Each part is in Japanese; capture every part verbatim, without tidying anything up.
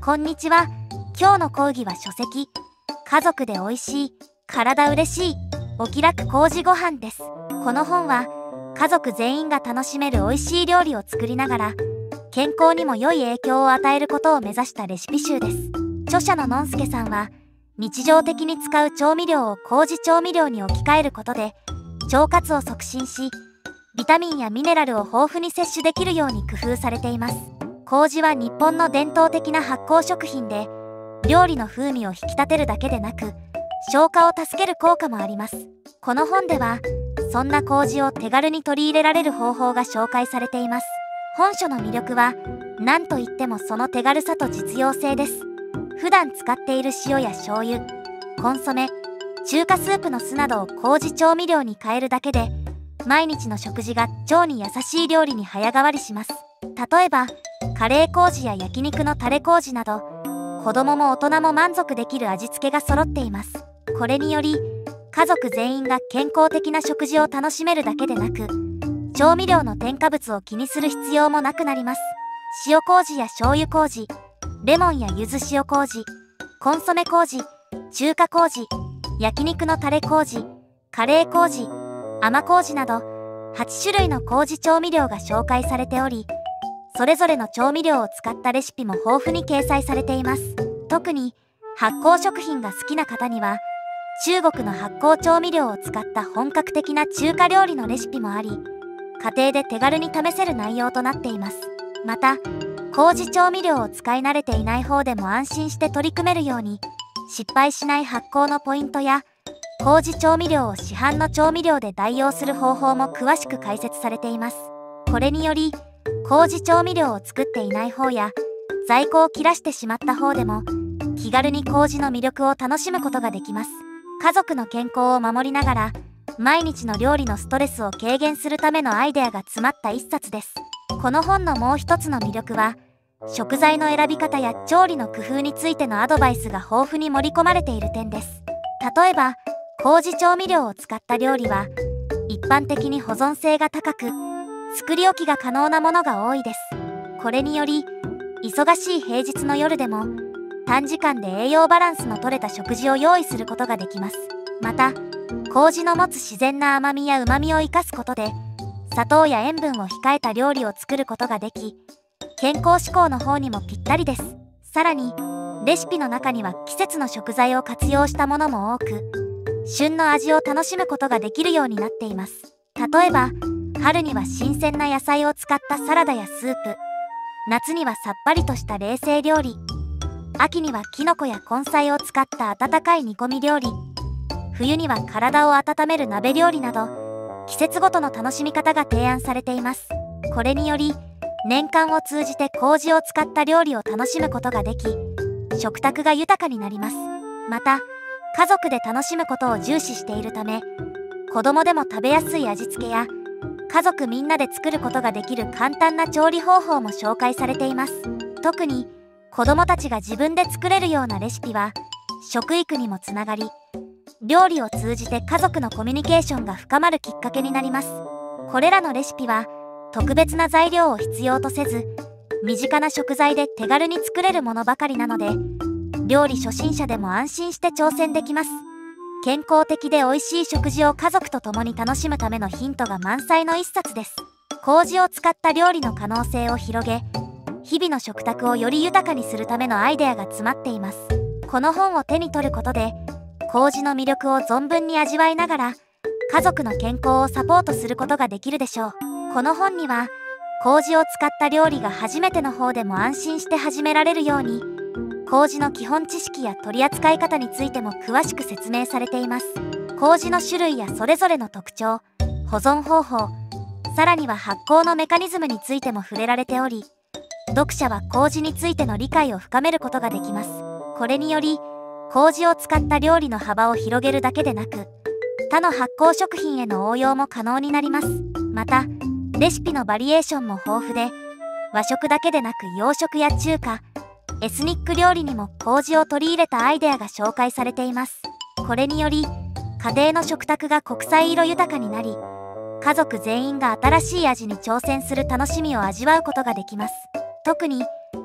こんにちは。今日の講義は書籍家族で美味しい、体嬉しい、お気楽麹ご飯です。この本は家族全員が楽しめる美味しい料理を作りながら健康にも良い影響を与えることを目指したレシピ集です。著者ののんすけさんは日常的に使う調味料を麹調味料に置き換えることで腸活を促進し、ビタミンやミネラルを豊富に摂取できるように工夫されています。麹は日本の伝統的な発酵食品で、料理の風味を引き立てるだけでなく消化を助ける効果もあります。この本ではそんな麹を手軽に取り入れられる方法が紹介されています。本書の魅力は何といってもその手軽さと実用性です。普段使っている塩や醤油、コンソメ、中華スープの酢などを麹調味料に変えるだけで毎日の食事が腸に優しい料理に早変わりします。例えばカレー麹や焼肉のタレ麹など子供も大人も満足できる味付けが揃っています。これにより家族全員が健康的な食事を楽しめるだけでなく調味料の添加物を気にする必要もなくなります。塩麹や醤油麹、レモンや柚子塩麹、コンソメ麹、中華麹、焼肉のタレ麹、カレー麹、甘麹などはち種類の麹調味料が紹介されており、それぞれの調味料を使ったレシピも豊富に掲載されています。特に発酵食品が好きな方には中国の発酵調味料を使った本格的な中華料理のレシピもあり、家庭で手軽に試せる内容となっています。また麹調味料を使い慣れていない方でも安心して取り組めるように失敗しない発酵のポイントや麹調味料を市販の調味料で代用する方法も詳しく解説されています。これにより麹調味料を作っていない方や在庫を切らしてしまった方でも気軽に麹の魅力を楽しむことができます。家族の健康を守りながら毎日の料理のストレスを軽減するためのアイデアが詰まった一冊です。この本のもう一つの魅力は食材の選び方や調理の工夫についてのアドバイスが豊富に盛り込まれている点です。例えば麹調味料を使った料理は一般的に保存性が高く作り置きが可能なものが多いです。これにより忙しい平日の夜でも短時間で栄養バランスの取れた食事を用意することができます。また麹の持つ自然な甘みや旨みを生かすことで砂糖や塩分を控えた料理を作ることができ、健康志向の方にもぴったりです。さらにレシピの中には季節の食材を活用したものも多く、旬の味を楽しむことができるようになっています。例えば春には新鮮な野菜を使ったサラダやスープ、夏にはさっぱりとした冷製料理、秋にはキノコや根菜を使った温かい煮込み料理、冬には体を温める鍋料理など季節ごとの楽しみ方が提案されています。これにより年間を通じて麹を使った料理を楽しむことができ、食卓が豊かになります。また家族で楽しむことを重視しているため、子供でも食べやすい味付けや家族みんなで作ることができる簡単な調理方法も紹介されています。特に子供たちが自分で作れるようなレシピは食育にもつながり、料理を通じて家族のコミュニケーションが深まるきっかけになります。これらのレシピは特別な材料を必要とせず、身近な食材で手軽に作れるものばかりなので、料理初心者でも安心して挑戦できます。健康的で美味しい食事を家族と共に楽しむためのヒントが満載の一冊です。麹を使った料理の可能性を広げ、日々の食卓をより豊かにするためのアイデアが詰まっています。この本を手に取ることで、麹の魅力を存分に味わいながら、家族の健康をサポートすることができるでしょう。この本には、麹を使った料理が初めての方でも安心して始められるように、麹の基本知識や取り扱い方についても詳しく説明されています。麹の種類やそれぞれの特徴、保存方法、さらには発酵のメカニズムについても触れられており、読者は麹についての理解を深めることができます。これにより、麹を使った料理の幅を広げるだけでなく、他の発酵食品への応用も可能になります。また、レシピのバリエーションも豊富で、和食だけでなく洋食や中華、エスニック料理にも麹を取り入れたアイデアが紹介されています。これにより、家庭の食卓が国際色豊かになり、家族全員が新しい味に挑戦する楽しみを味わうことができます。特に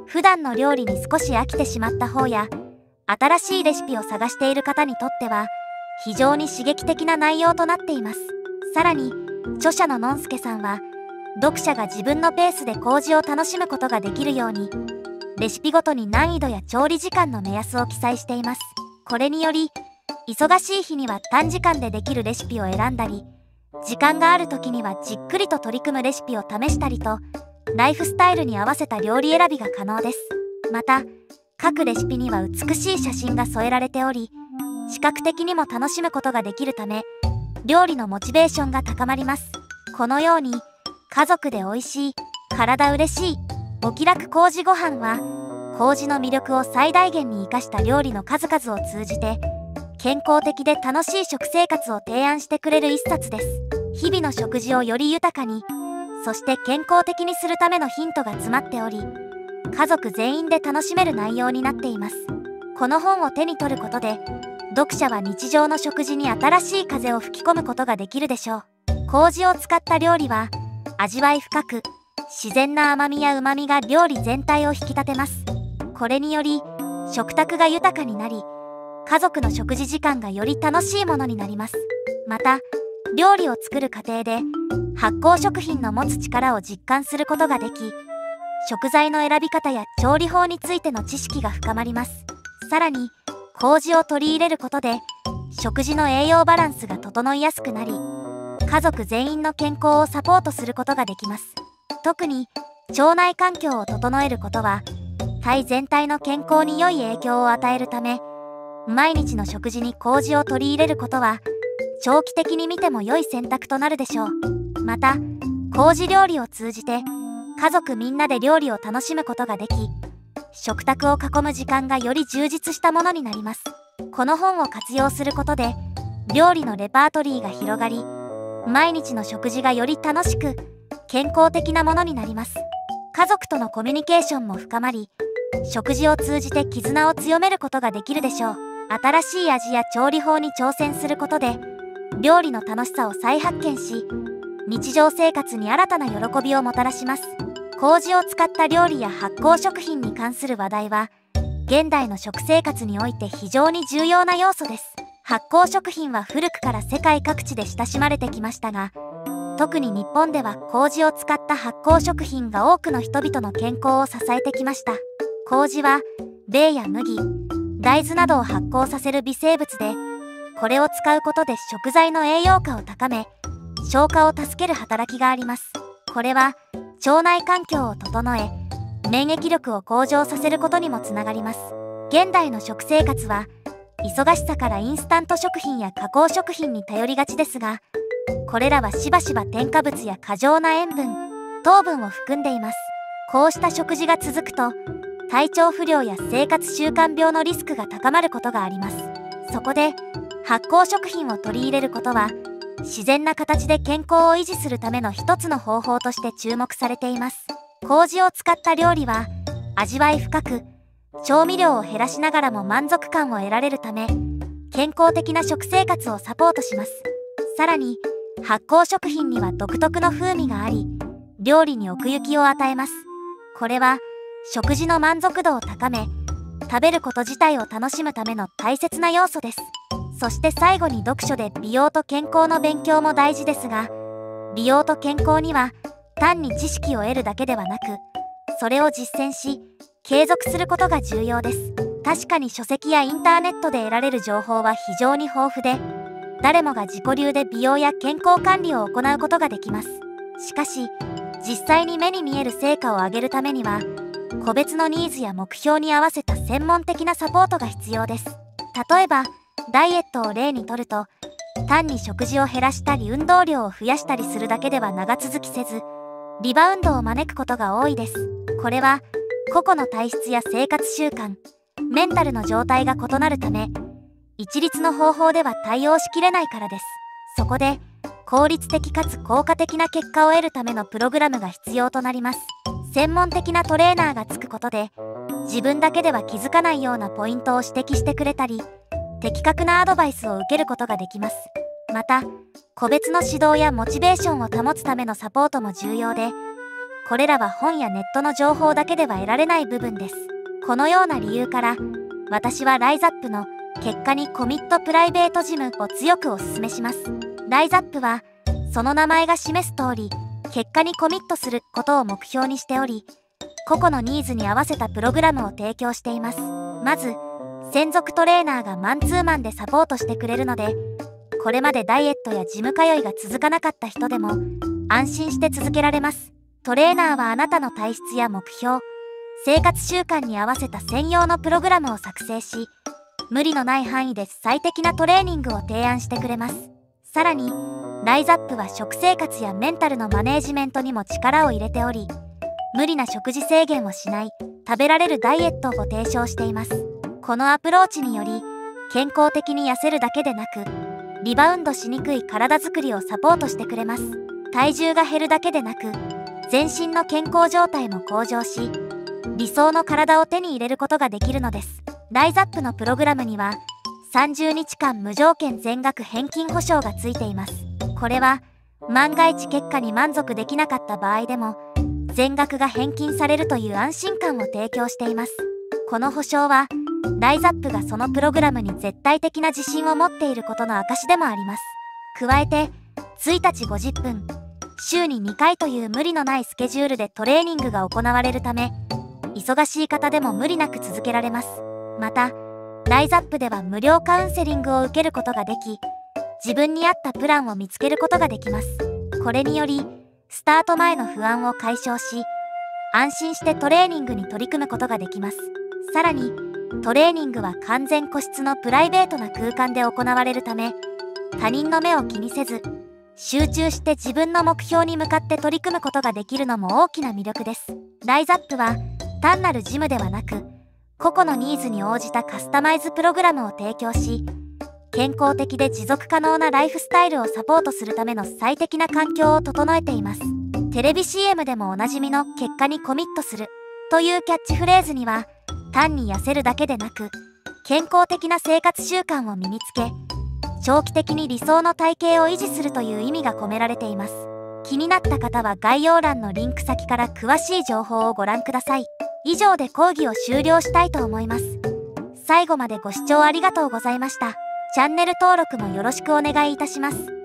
普段の料理に少し飽きてしまった方や、新しいレシピを探している方にとっては非常に刺激的な内容となっています。さらに著者ののんすけさんは、読者が自分のペースで麹を楽しむことができるように、レシピごとに難易度や調理時間の目安を記載しています。これにより、忙しい日には短時間でできるレシピを選んだり、時間がある時にはじっくりと取り組むレシピを試したりと、ライフスタイルに合わせた料理選びが可能です。また、各レシピには美しい写真が添えられており、視覚的にも楽しむことができるため、料理のモチベーションが高まります。このように、家族で美味しい、体嬉しい、お気楽麹ご飯は、麹の魅力を最大限に生かした料理の数々を通じて、健康的で楽しい食生活を提案してくれる一冊です。日々の食事をより豊かに、そして健康的にするためのヒントが詰まっており、家族全員で楽しめる内容になっています。この本を手に取ることで、読者は日常の食事に新しい風を吹き込むことができるでしょう。麹を使った料理は、味わい深く、自然な甘みや旨みが料理全体を引き立てます。これにより、食卓が豊かになり、家族の食事時間がより楽しいものになります。また、料理を作る過程で、発酵食品の持つ力を実感することができ、食材の選び方や調理法についての知識が深まります。さらに、麹を取り入れることで、食事の栄養バランスが整いやすくなり、家族全員の健康をサポートすることができます。特に、腸内環境を整えることは、体全体の健康に良い影響を与えるため、毎日の食事に麹を取り入れることは、長期的に見ても良い選択となるでしょう。また、麹料理を通じて、家族みんなで料理を楽しむことができ、食卓を囲む時間がより充実したものになります。この本を活用することで、料理のレパートリーが広がり、毎日の食事がより楽しく、健康的なものになります。家族とのコミュニケーションも深まり、食事を通じて絆を強めることができるでしょう。新しい味や調理法に挑戦することで、料理の楽しさを再発見し、日常生活に新たな喜びをもたらします。麹を使った料理や発酵食品に関する話題は、現代の食生活において非常に重要な要素です。発酵食品は古くから世界各地で親しまれてきましたが、特に日本では麹を使った発酵食品が多くの人々の健康を支えてきました。麹は、米や麦、大豆などを発酵させる微生物で、これを使うことで食材の栄養価を高め、消化を助ける働きがあります。これは、腸内環境を整え、免疫力を向上させることにもつながります。現代の食生活は、忙しさからインスタント食品や加工食品に頼りがちですが、これらはしばしば添加物や過剰な塩分、糖分を含んでいます。こうした食事が続くと、体調不良や生活習慣病のリスクが高まることがあります。そこで、発酵食品を取り入れることは、自然な形で健康を維持するための一つの方法として注目されています。麹を使った料理は、味わい深く、調味料を減らしながらも満足感を得られるため、健康的な食生活をサポートします。さらに、発酵食品には独特の風味があり、料理に奥行きを与えます。これは、食事の満足度を高め、食べること自体を楽しむための大切な要素です。そして最後に読書で美容と健康の勉強も大事ですが、美容と健康には単に知識を得るだけではなく、それを実践し、継続することが重要です。確かに書籍やインターネットで得られる情報は非常に豊富で、誰もが自己流で美容や健康管理を行うことができます。しかし、実際に目に見える成果を上げるためには、個別のニーズや目標に合わせた専門的なサポートが必要です。例えば、ダイエットを例にとると、単に食事を減らしたり運動量を増やしたりするだけでは長続きせず、リバウンドを招くことが多いです。これは、個々の体質や生活習慣、メンタルの状態が異なるため、一律の方法では対応しきれないからです。そこで、効率的かつ効果的な結果を得るためのプログラムが必要となります。専門的なトレーナーがつくことで、自分だけでは気づかないようなポイントを指摘してくれたり、的確なアドバイスを受けることができます。また、個別の指導やモチベーションを保つためのサポートも重要で、 これらは本やネットの情報だけでは得られない部分です。このような理由から、私はライザップの結果にコミットプライベートジムを強くお勧めします。ライザップは、その名前が示す通り、結果にコミットすることを目標にしており、個々のニーズに合わせたプログラムを提供しています。まず、専属トレーナーがマンツーマンでサポートしてくれるので、これまでダイエットやジム通いが続かなかった人でも、安心して続けられます。トレーナーはあなたの体質や目標、生活習慣に合わせた専用のプログラムを作成し、無理のない範囲で最適なトレーニングを提案してくれます。さらに、ライザップは食生活やメンタルのマネージメントにも力を入れており、無理な食事制限をしない、食べられるダイエットをご提唱しています。このアプローチにより、健康的に痩せるだけでなく、リバウンドしにくい体づくりをサポートしてくれます。体重が減るだけでなく、全身の健康状態も向上し、理想の体を手に入れることができるのです。ライザップのプログラムには、さんじゅうにちかん無条件全額返金保証がついています。これは、万が一結果に満足できなかった場合でも、全額が返金されるという安心感を提供しています。この保証は、ライザップがそのプログラムに絶対的な自信を持っていることの証でもあります。加えて、ついたちごじゅっぷん、週ににかいという無理のないスケジュールでトレーニングが行われるため、忙しい方でも無理なく続けられます。また、ライザップでは無料カウンセリングを受けることができ、自分に合ったプランを見つけることができます。これにより、スタート前の不安を解消し、安心してトレーニングに取り組むことができます。さらに、トレーニングは完全個室のプライベートな空間で行われるため、他人の目を気にせず、集中して自分の目標に向かって取り組むことができるのも大きな魅力です。ライザップは単なるジムではなく、個々のニーズに応じたカスタマイズプログラムを提供し、健康的で持続可能なライフスタイルをサポートするための最適な環境を整えています。テレビ シーエム でもおなじみの結果にコミットするというキャッチフレーズには、単に痩せるだけでなく、健康的な生活習慣を身につけ、長期的に理想の体型を維持するという意味が込められています。気になった方は概要欄のリンク先から詳しい情報をご覧ください。以上で講義を終了したいと思います。最後までご視聴ありがとうございました。チャンネル登録もよろしくお願いいたします。